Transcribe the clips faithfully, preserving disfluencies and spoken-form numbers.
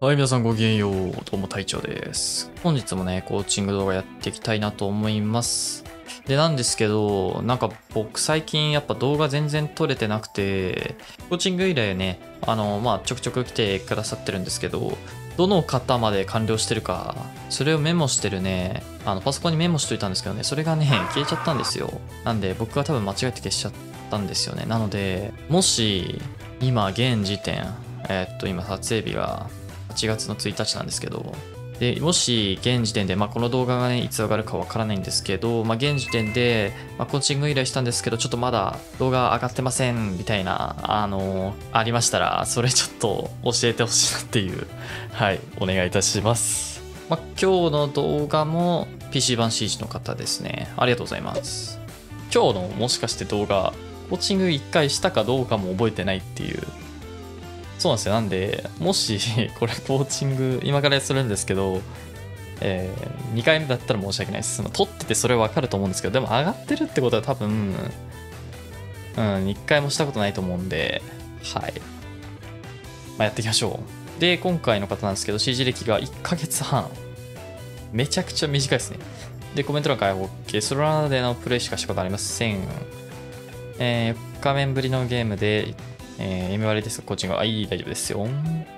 はい、皆さんごきげんよう。どうも隊長です。本日もね、コーチング動画やっていきたいなと思います。で、なんですけど、なんか僕最近やっぱ動画全然撮れてなくて、コーチング以来ね、あの、まあちょくちょく来てくださってるんですけど、どの方まで完了してるか、それをメモしてるね、あの、パソコンにメモしといたんですけどね、それがね、消えちゃったんですよ。なんで僕が多分間違えて消しちゃったんですよね。なので、もし、今現時点、えーっと、今撮影日が、はちがつのついたちなんですけど、でもし現時点で、まあ、この動画がねいつ上がるかわからないんですけど、まあ、現時点で、まあ、コーチング依頼したんですけどちょっとまだ動画上がってませんみたいなあのー、ありましたらそれちょっと教えてほしいなっていうはいお願いいたします。まあ、今日の動画も ピーシー 版 シージー の方ですね。ありがとうございます。今日のもしかして動画コーチングいっかいしたかどうかも覚えてないっていう。そうなんですよ。なんで、もし、これ、コーチング、今からするんですけど、えー、にかいめだったら申し訳ないです。撮っててそれわかると思うんですけど、でも上がってるってことは多分、うん、いっかいもしたことないと思うんで、はい。まあ、やっていきましょう。で、今回の方なんですけど、シージー 歴がいっかげつはん。めちゃくちゃ短いですね。で、コメント欄から OK。ソロラナでのプレイしかしたことありません。えー、よっかめぶりのゲームで、えー、エム 割です。コーチングは、いい、大丈夫ですよ。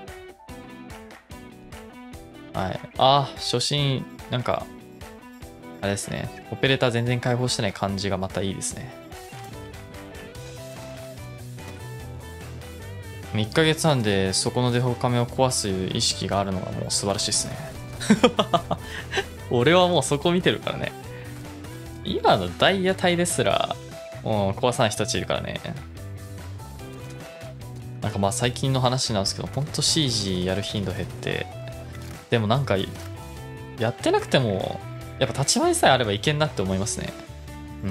はい。ああ、初心、なんか、あれですね。オペレーター全然開放してない感じがまたいいですね。いっかげつはんでそこのデフォカメを壊す意識があるのがもう素晴らしいですね。俺はもうそこ見てるからね。今のダイヤ帯ですら、もう壊さない人たちいるからね。なんかまあ最近の話なんですけど、ほんと シージー やる頻度減って、でもなんか、やってなくても、やっぱ立ち回りさえあればいけんなって思いますね。うん。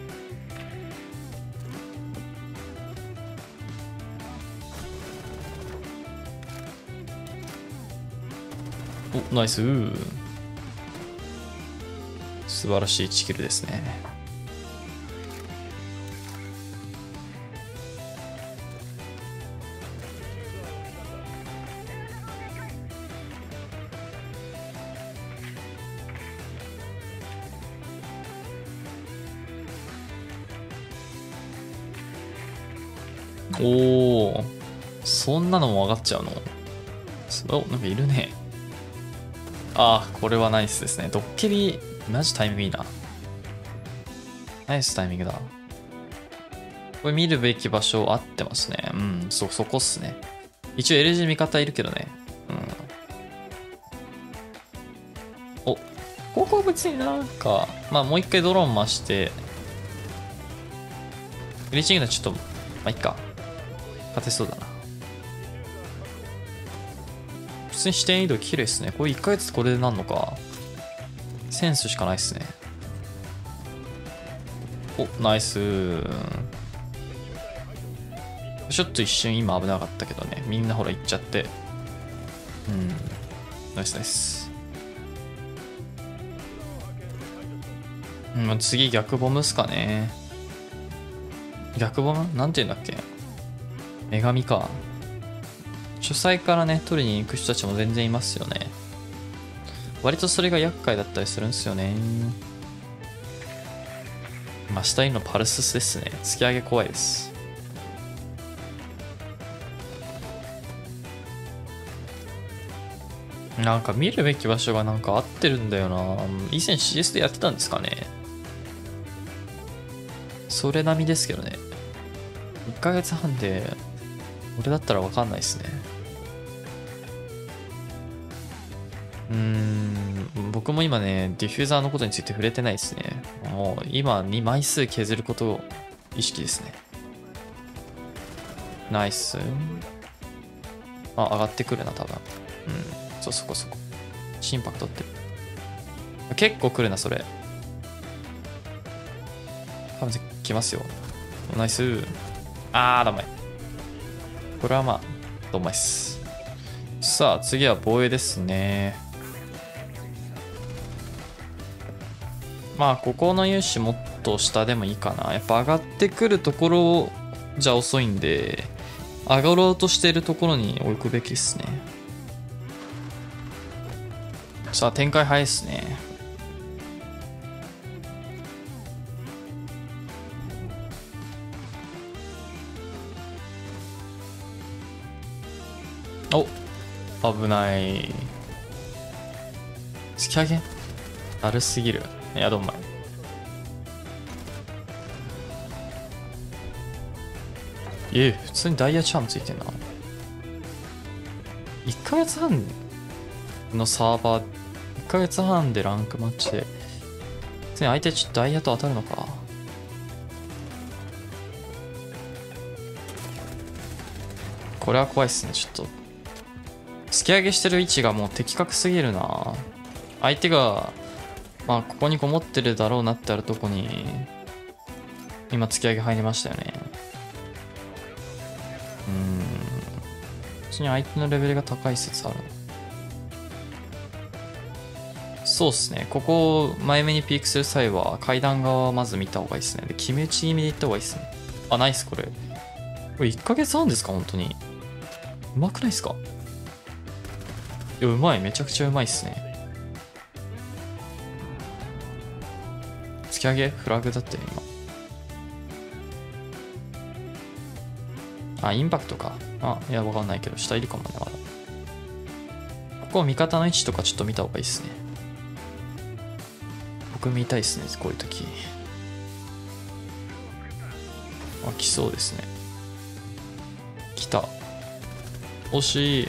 お、ナイス。素晴らしいいちキルですね。おー、そんなのも上がっちゃうの？お、なんかいるね。ああ、これはナイスですね。ドッキリ、マジタイミングいいな。ナイスタイミングだ。これ見るべき場所合ってますね。うん、そ、そこっすね。一応 エルジー 味方いるけどね。うん。お、ここは別になんか、まあもう一回ドローン増して、グリーチングのちょっと、まあいっか。勝てそうだな。普通に視点移動綺麗っすね。これいっかげつこれでなんのか。センスしかないっすね。お、ナイス。ちょっと一瞬今危なかったけどね。みんなほら行っちゃって。うん。ナイスナイス。うん、次逆ボムっすかね。逆ボムなんて言うんだっけ。女神か。主催からね、取りに行く人たちも全然いますよね。割とそれが厄介だったりするんですよね。まあ、下にのパルススですね。突き上げ怖いです。なんか見るべき場所がなんか合ってるんだよな。以前 シーエス でやってたんですかね。それ並みですけどね。いっかげつはんで、俺だったらわかんないですね。うーん、僕も今ね、ディフューザーのことについて触れてないですね。もう今に枚数削ることを意識ですね。ナイス。あ、上がってくるな、多分。うん、そう、そこそこ。心拍取ってる。結構来るな、それ。多分来ますよ。ナイス。あー、ダメ。これはまあ、どんまいっす。さあ、次は防衛ですね。まあ、ここの融資もっと下でもいいかな。やっぱ上がってくるところじゃ遅いんで、上がろうとしているところに置くべきですね。 さあ、展開早いっすね。お、危ない。突き上げだるすぎる。いや、どんまい。ええ、普通にダイヤチャームついてんな。いっかげつはんのサーバー、いっかげつはんでランクマッチで、普通に相手ちょっとダイヤと当たるのか。これは怖いっすね、ちょっと。突き上げしてる位置がもう的確すぎるな。相手が、まあ、ここにこもってるだろうなってあるとこに、今突き上げ入りましたよね。うーん。普通に相手のレベルが高い説ある。そうっすね。ここを前目にピークする際は階段側をまず見た方がいいっすね。で、決め打ち気味でいった方がいいっすね。あ、ナイスこれ。これいっかげつはんですか本当に。うまくないっすか？いや、うまい。めちゃくちゃうまいっすね。突き上げフラグだって今。あ、インパクトか。あ、いや、わかんないけど、下いるかもね、まだ。ここ味方の位置とかちょっと見た方がいいっすね。僕見たいっすね、こういう時。あ、来そうですね。来た。惜しい。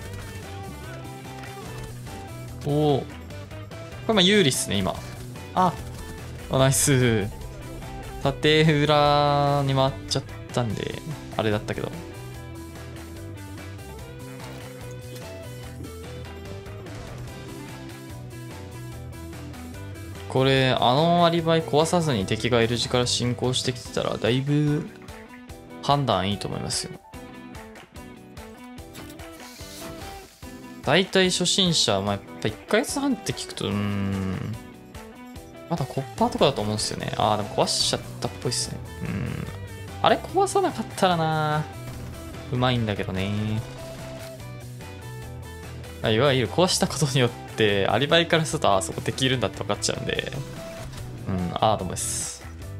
おお。これまあ有利っすね、今。あ、あナイス。縦裏に回っちゃったんで、あれだったけど。これ、あのアリバイ壊さずに敵が L 字から進行してきてたら、だいぶ判断いいと思いますよ。大体初心者、まあ、やっぱいっかげつはんって聞くと、うーん。まだコッパーとかだと思うんですよね。ああ、でも壊しちゃったっぽいっすね。うん。あれ壊さなかったらな、うまいんだけどね。いわゆる壊したことによって、アリバイからすると、ああ、そこ敵いるんだって分かっちゃうんで。うん、ああ、どうもです。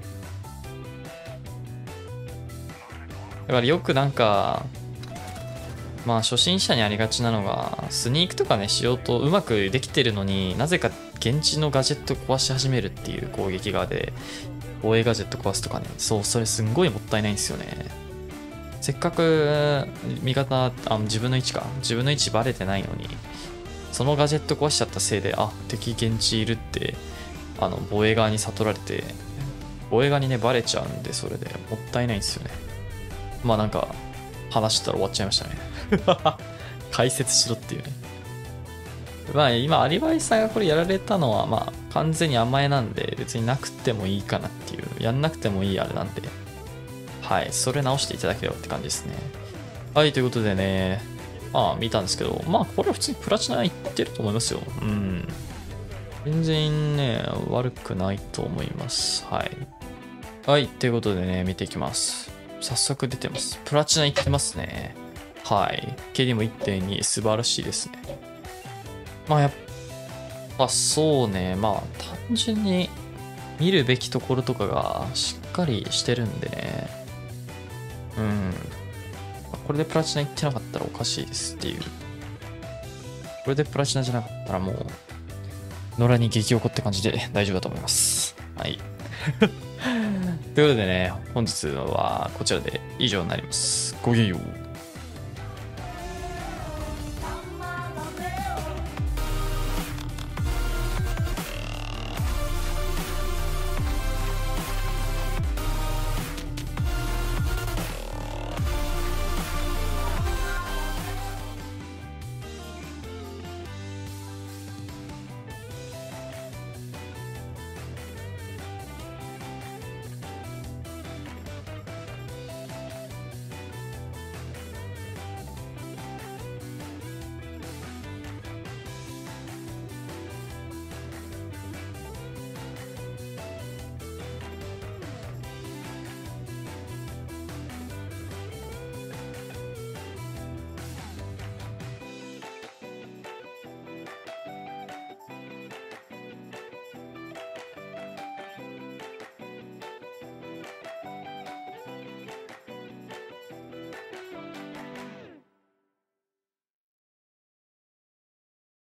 だからよくなんか、まあ初心者にありがちなのが、スニークとかね、しようとうまくできてるのになぜか現地のガジェット壊し始めるっていう攻撃側で、防衛ガジェット壊すとかね、そう、それすんごいもったいないんですよね。せっかく味方、あ、自分の位置か、自分の位置バレてないのに、そのガジェット壊しちゃったせいで、あ、敵現地いるって、あの、防衛側に悟られて、防衛側にね、バレちゃうんで、それでもったいないんですよね。まあなんか、話したら終わっちゃいましたね。解説しろっていうね。まあ今アリバイさんがこれやられたのはまあ完全に甘えなんで別になくてもいいかなっていう、やんなくてもいいあれなんで、はい、それ直していただければって感じですね。はい、ということでね、まあ見たんですけど、まあこれは普通にプラチナいってると思いますよ。うん。全然ね、悪くないと思います。はい。はい、ということでね、見ていきます。早速出てます。プラチナいってますね。はい。ケーディー も いってんに 素晴らしいですね。まあやっぱそうね、まあ単純に見るべきところとかがしっかりしてるんでね。うん。これでプラチナいってなかったらおかしいですっていう。これでプラチナじゃなかったらもう、野良に激おこって感じで大丈夫だと思います。はい。ということでね、本日はこちらで以上になります。ごきげんよう。